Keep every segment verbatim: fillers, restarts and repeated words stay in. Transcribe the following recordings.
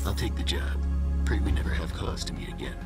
I'll take the job. Pray we never have cause to meet again.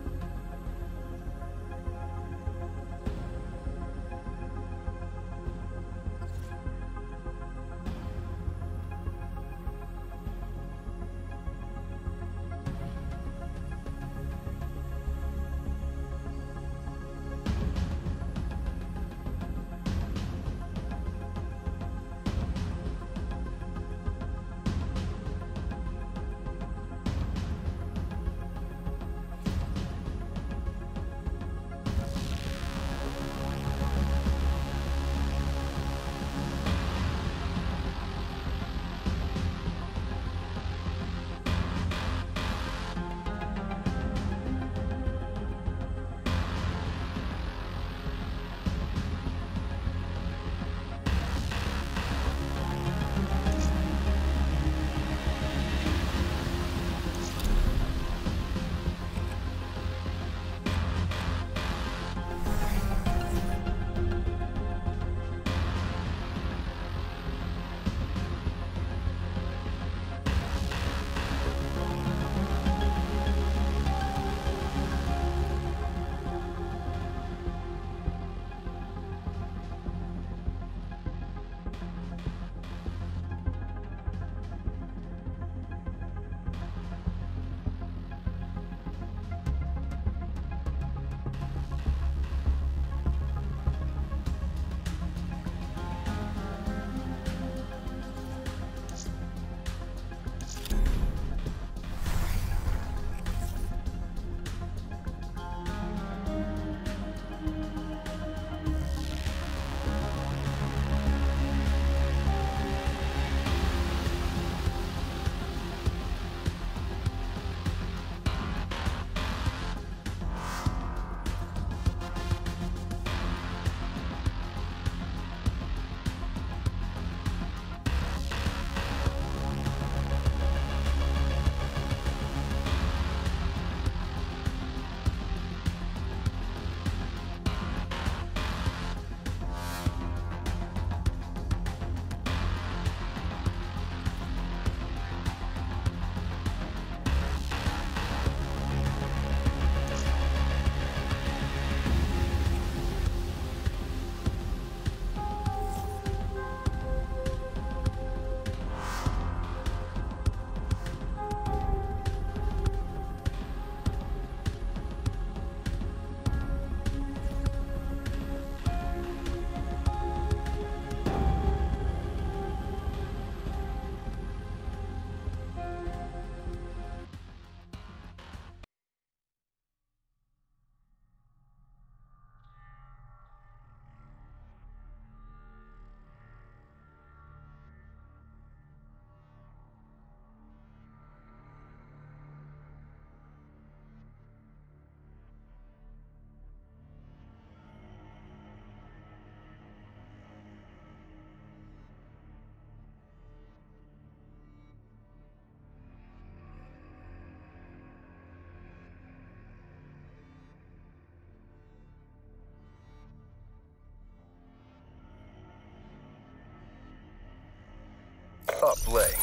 Uplink.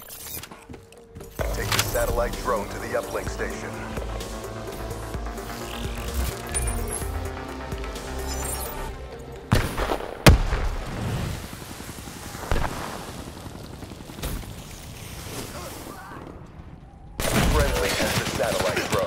Take the satellite drone to the uplink station. Friendly has the satellite drone.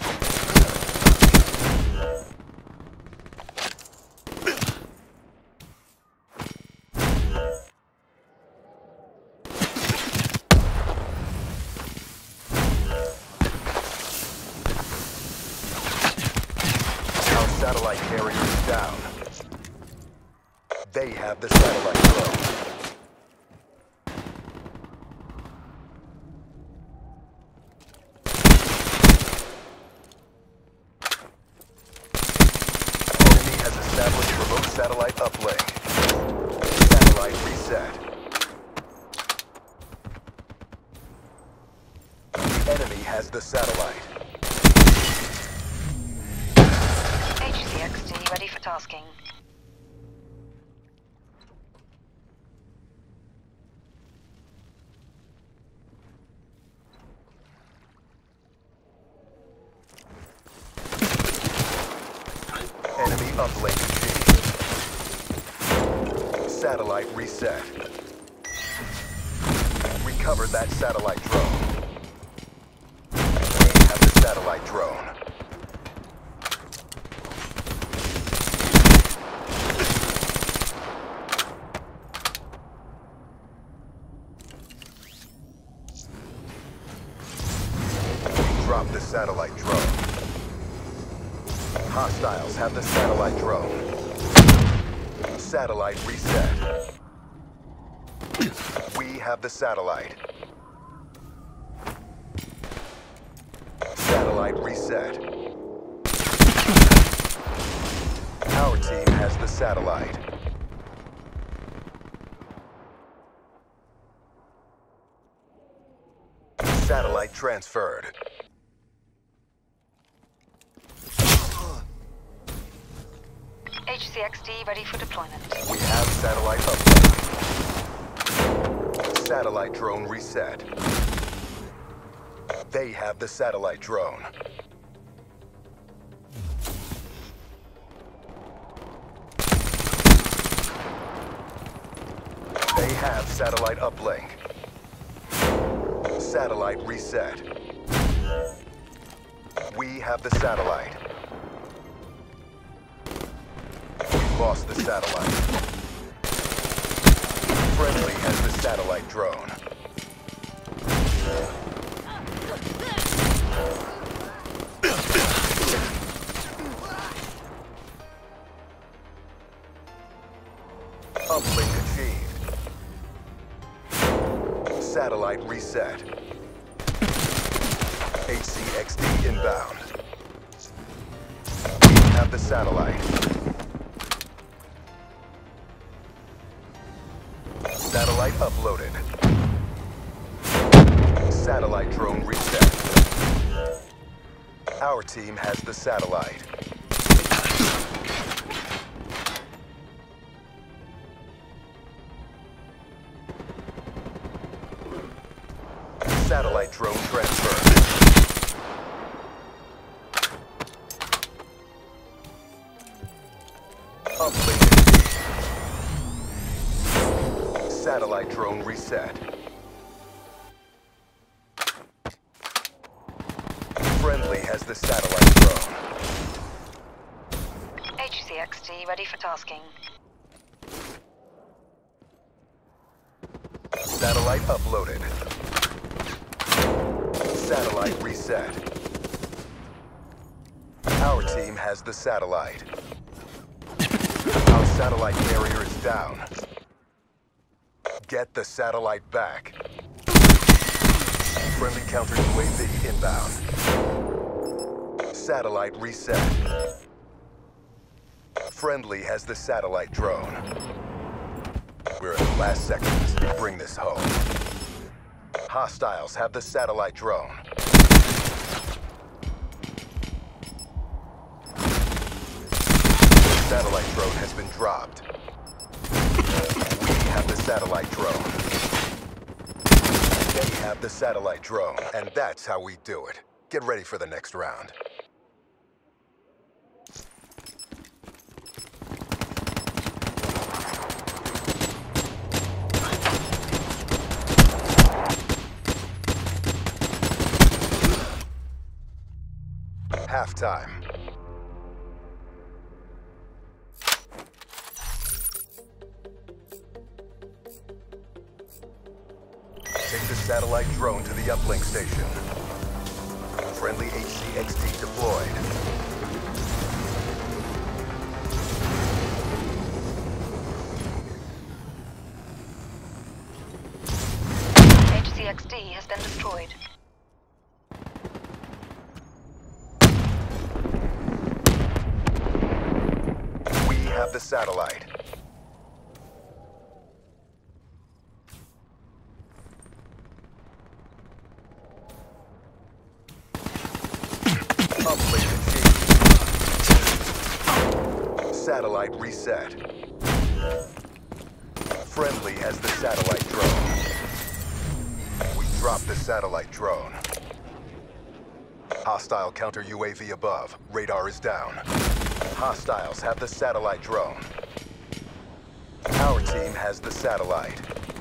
Satellite carrier is down. They have the satellite drone. Enemy has established remote satellite uplink. Satellite reset. Enemy has the satellite. H C X D ready for tasking. Uplink achieved. Satellite reset. Recover that satellite drone. We have the satellite drone. Drop the satellite drone. Hostiles have the satellite drone. Satellite reset. We have the satellite. Satellite reset. Our team has the satellite. Satellite transferred. H C X D ready for deployment. We have satellite uplink. Satellite drone reset. They have the satellite drone. They have satellite uplink. Satellite reset. We have the satellite. Lost the satellite. Friendly has the satellite drone. Uplink achieved. Satellite reset. H C X D inbound. We have the satellite. Satellite uploaded. Satellite drone reset. Our team has the satellite. Satellite drone transferred. Uplink. Satellite drone reset. Friendly has the satellite drone. H C X D ready for tasking. Satellite uploaded. Satellite reset. Our team has the satellite. Our satellite carrier is down. Get the satellite back. Friendly counter U A V inbound. Satellite reset. Friendly has the satellite drone. We're in the last seconds. Bring this home. Hostiles have the satellite drone. The satellite drone has been dropped. We have the satellite drone. They have the satellite drone, and that's how we do it. Get ready for the next round. Halftime. Take the satellite drone to the uplink station. Friendly H C X D deployed. H C X D has been destroyed. We have the satellite. Uplink achieved. Satellite reset. Friendly has the satellite drone. We dropped the satellite drone. Hostile counter U A V above. Radar is down. Hostiles have the satellite drone. Our team has the satellite.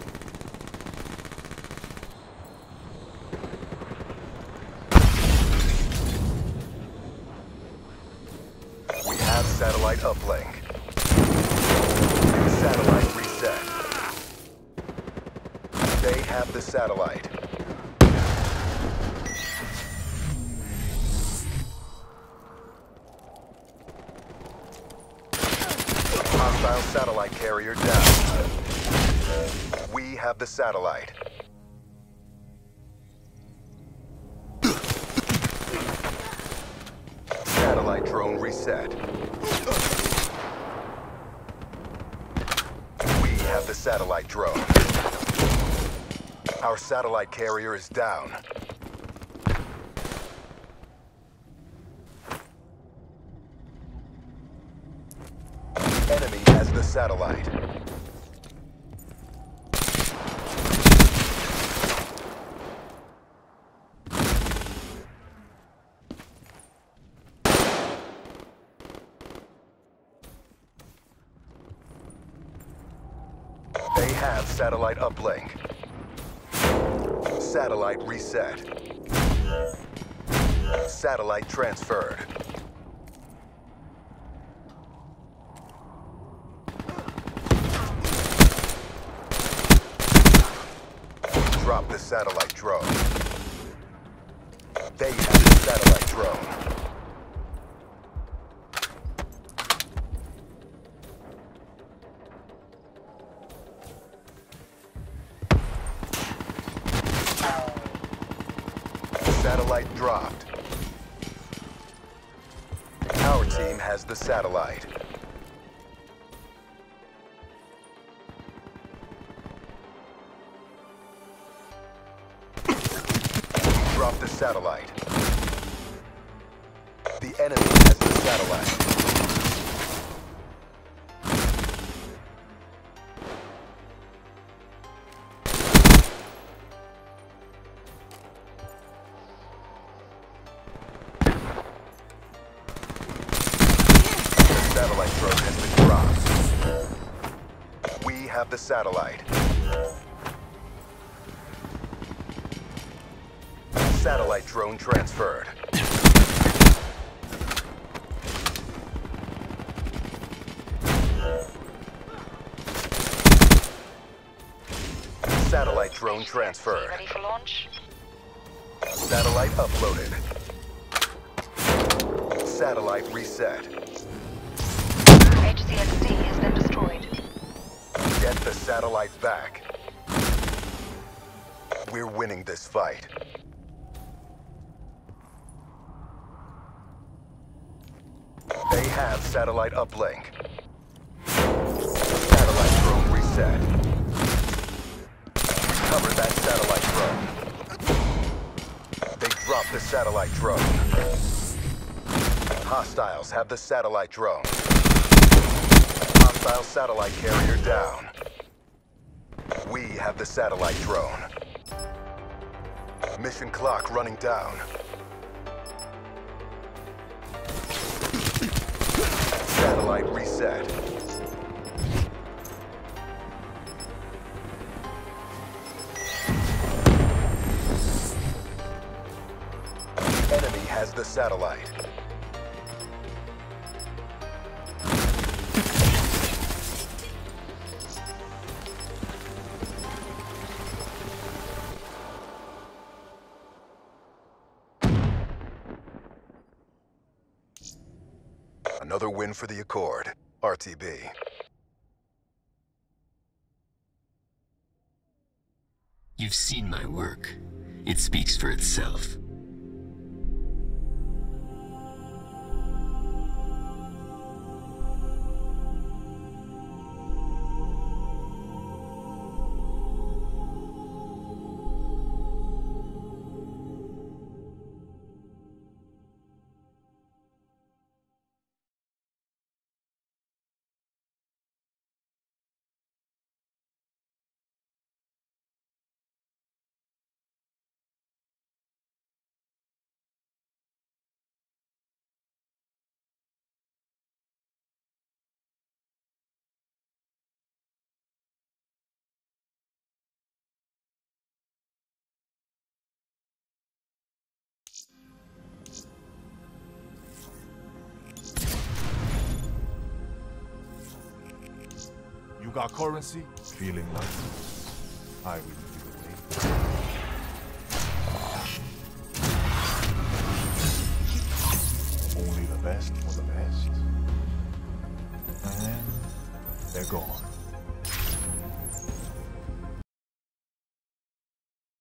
We have satellite uplink. Satellite reset. They have the satellite. Hostile satellite carrier down. We have the satellite. Satellite drone reset. We have the satellite drone. Our satellite carrier is down. The enemy has the satellite. They have satellite uplink. Satellite reset. Satellite transferred. Drop the satellite drone. They have the satellite drone. Satellite dropped. Our team has the satellite. Drop the satellite. The enemy has the satellite. Satellite drone has been dropped. We have the satellite. Satellite drone transferred. Satellite drone transferred. Ready for launch? Satellite uploaded. Satellite reset. H C X D has been destroyed. Get the satellite back. We're winning this fight. They have satellite uplink. Satellite drone reset. Recover that satellite drone. They dropped the satellite drone. Hostiles have the satellite drone. Hostile satellite carrier down. We have the satellite drone. Mission clock running down. Satellite reset. The enemy has the satellite. Another win for the Accord. R T B. You've seen my work. It speaks for itself. You got currency? Feeling lucky? I will give it away. Only the best for the best. And they're gone.